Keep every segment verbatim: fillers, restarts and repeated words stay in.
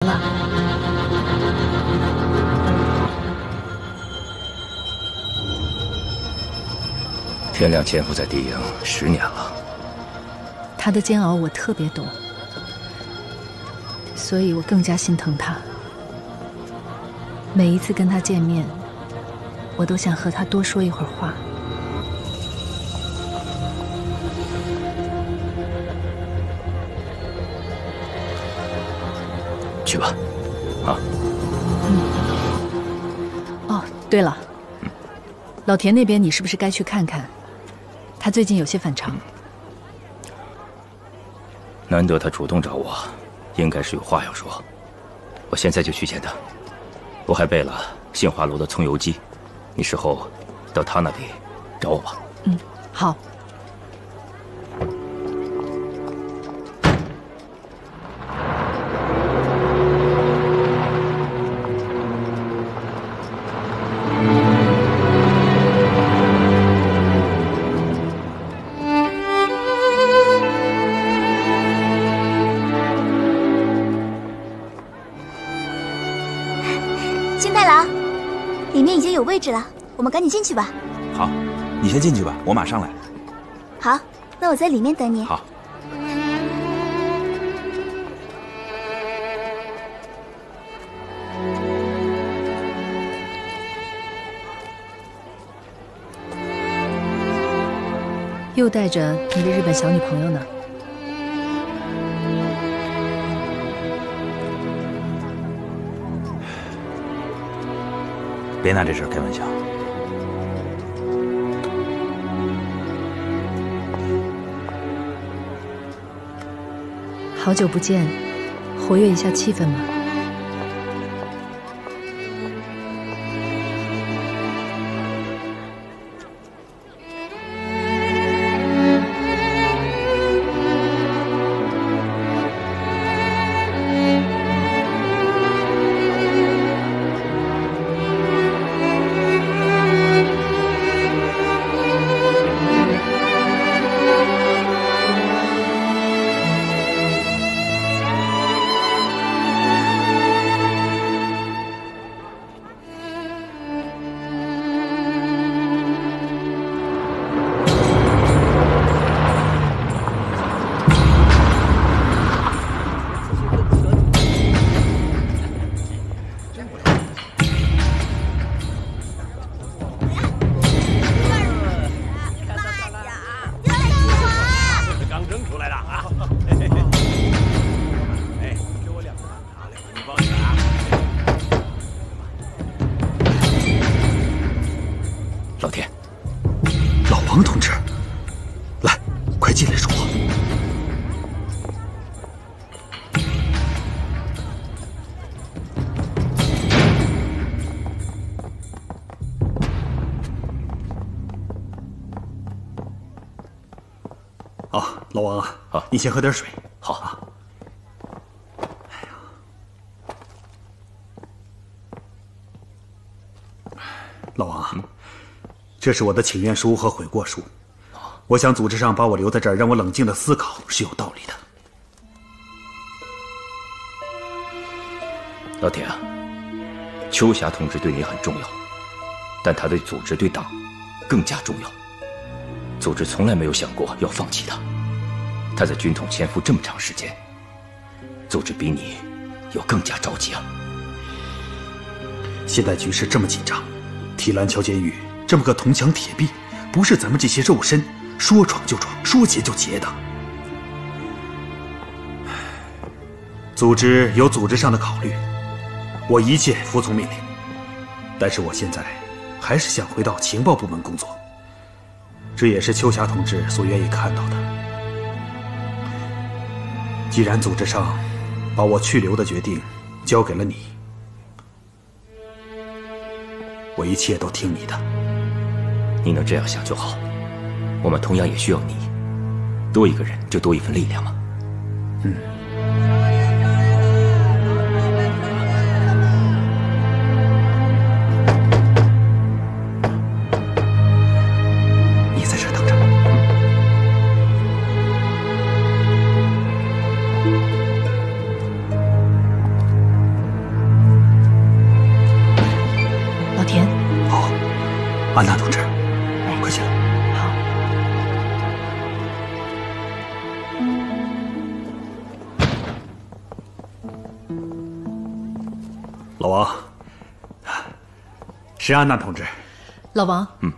了。 天亮潜伏在敌营十年了， 他的煎熬我特别懂，所以我更加心疼他。每一次跟他见面，我都想和他多说一会儿话。 去吧，啊。 嗯。哦，对了，嗯、老田那边你是不是该去看看？他最近有些反常。 难得他主动找我，应该是有话要说。我现在就去见他。我还备了杏花楼的葱油鸡，你事后到他那里找我吧。 嗯，好。 有位置了，我们赶紧进去吧。 好，你先进去吧，我马上来。 好，那我在里面等你。 好。 又带着你的日本小女朋友呢？ 别拿这事儿开玩笑。 好久不见，活跃一下气氛嘛。 老王啊，好，你先喝点水。 好啊。 哎呀，老王啊，嗯、这是我的请愿书和悔过书。我想组织上把我留在这儿，让我冷静的思考，是有道理的。 老铁啊，秋霞同志对你很重要，但他对组织、对党更加重要。组织从来没有想过要放弃他。他在军统潜伏这么长时间，组织比你要更加着急啊！ 现在局势这么紧张，提篮桥监狱这么个铜墙铁壁，不是咱们这些肉身说闯就闯，说劫就劫的。组织有组织上的考虑，我一切服从命令。但是我现在还是想回到情报部门工作，这也是秋霞同志所愿意看到的。既然组织上把我去留的决定交给了你，我一切都听你的。 你能这样想就好，我们同样也需要你，多一个人就多一份力量嘛。 嗯。你在这等着。 安娜同志，快起来。 好。 老王，是安娜同志。 老王， 嗯。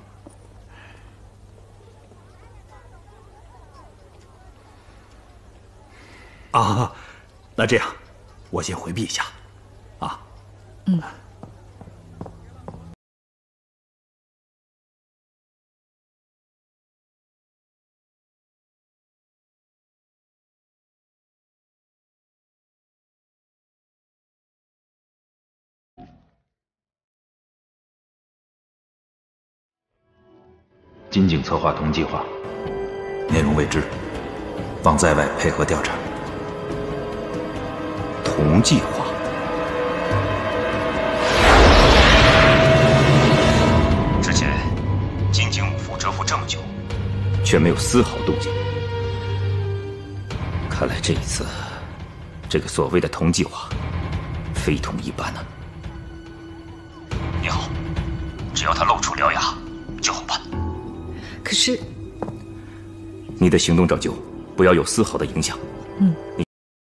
啊，那这样，我先回避一下，啊。 嗯。 金井策划同计划，内容未知，望在外配合调查。 同计划。之前金井五福蛰伏这么久，却没有丝毫动静。看来这一次，这个所谓的同计划，非同一般啊！你好，只要他露出獠牙，就好办。 可是， 你的行动照旧，不要有丝毫的影响。 嗯。 你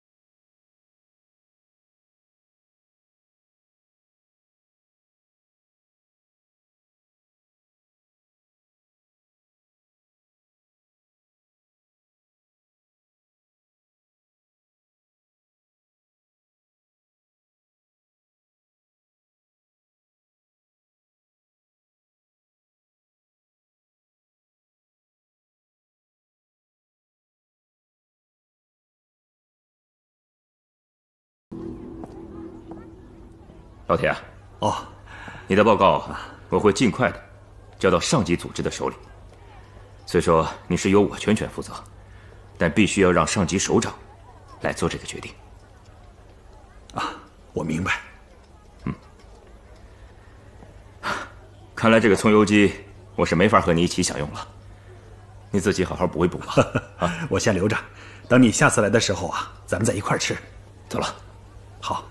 老田， 哦， 你的报告我会尽快的交到上级组织的手里。虽说你是由我全权负责，但必须要让上级首长来做这个决定。 啊，我明白。 嗯，看来这个葱油鸡我是没法和你一起享用了，你自己好好补一补吧。 啊，我先留着，等你下次来的时候啊，咱们再一块儿吃。 走了。 好。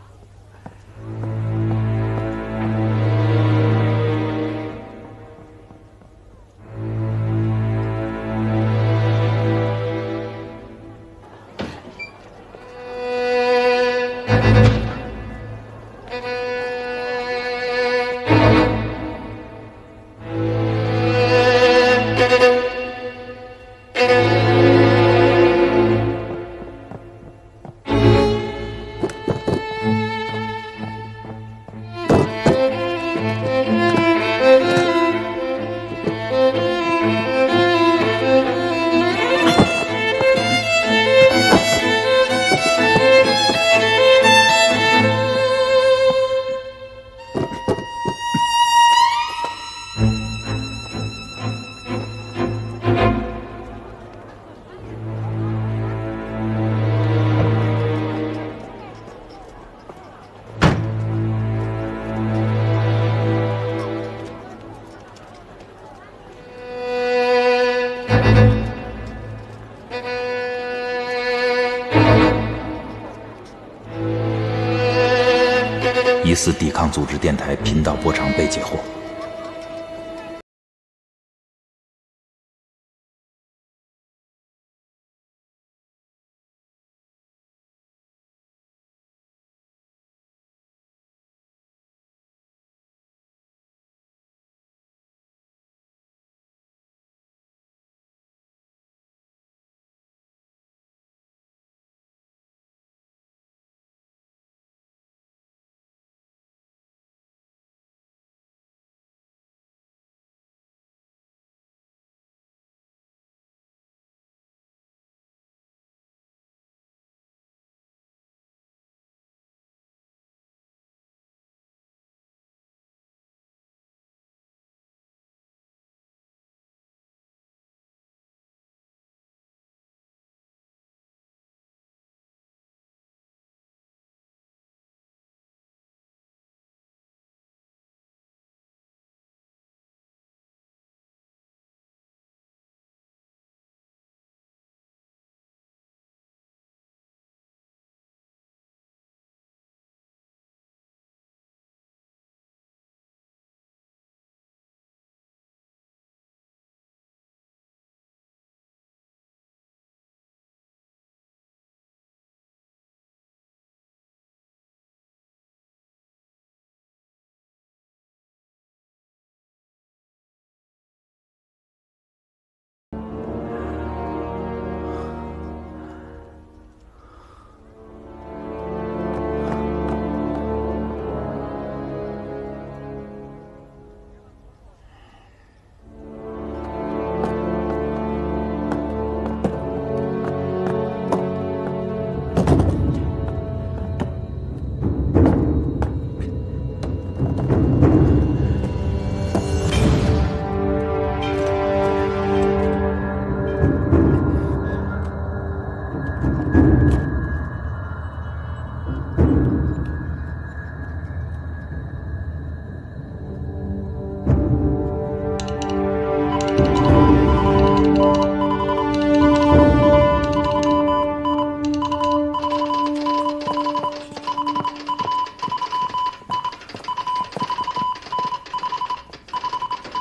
疑似抵抗组织电台频道波长被截获。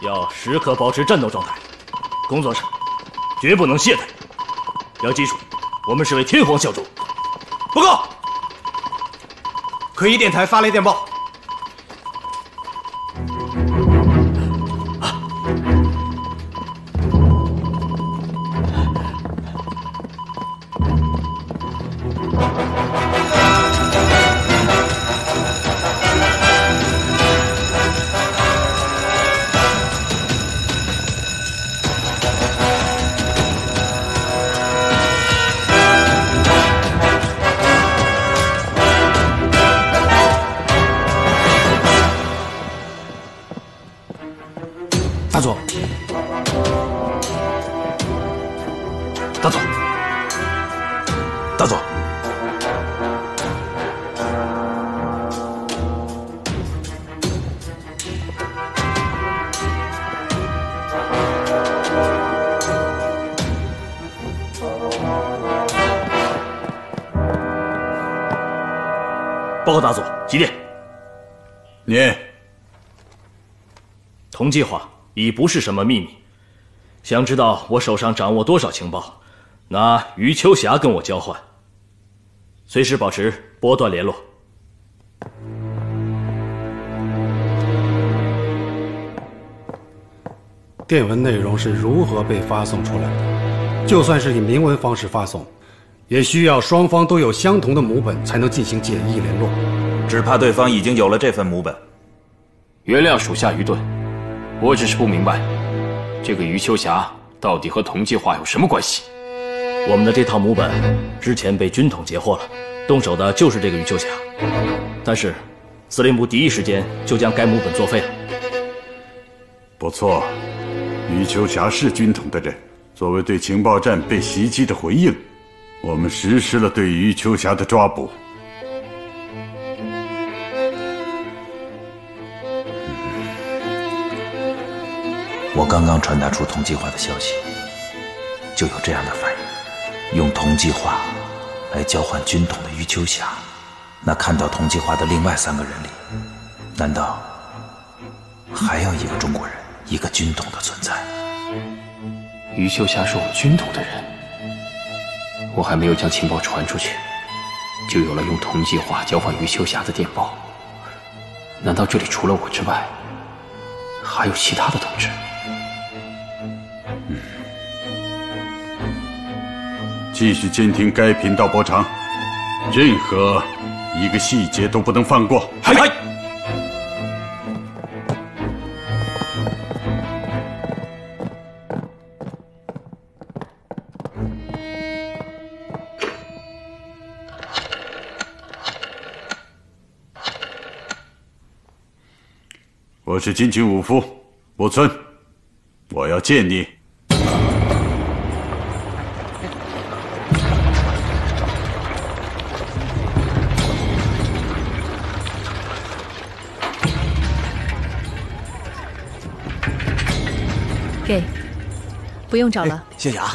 要时刻保持战斗状态，工作上绝不能懈怠。要记住，我们是为天皇效忠。 报告，奎一电台发来电报。 大佐， 大佐，大佐， 报告大佐，几点？ 念。 同计划已不是什么秘密。想知道我手上掌握多少情报，拿余秋霞跟我交换。随时保持波段联络。 电文内容是如何被发送出来的？就算是以明文方式发送，也需要双方都有相同的母本才能进行简易联络。 只怕对方已经有了这份母本。 原谅属下愚钝，我只是不明白，这个余秋霞到底和同计划有什么关系？ 我们的这套母本之前被军统截获了，动手的就是这个余秋霞。但是，司令部第一时间就将该母本作废了。 不错，余秋霞是军统的人。作为对情报站被袭击的回应，我们实施了对余秋霞的抓捕。 我刚刚传达出同计划的消息，就有这样的反应。用同计划来交换军统的余秋霞，那看到同计划的另外三个人里，难道还有一个中国人，一个军统的存在？ 余秋霞是我们军统的人，我还没有将情报传出去，就有了用同计划交换余秋霞的电报。难道这里除了我之外，还有其他的同志？ 继续监听该频道波长，任何一个细节都不能放过。 嗨嗨！ 我是金群五夫木村，我要见你。 给，不用找了。 谢谢啊。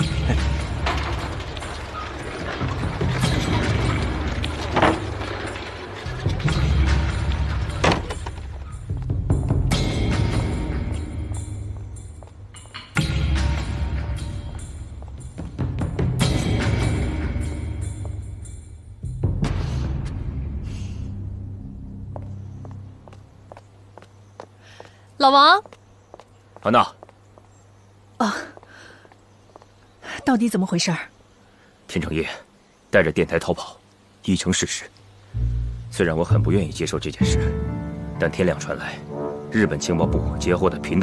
老王， 安娜。 啊，到底怎么回事？ 天成业带着电台逃跑，已成事实。虽然我很不愿意接受这件事，但天亮传来，日本情报部截获的频道。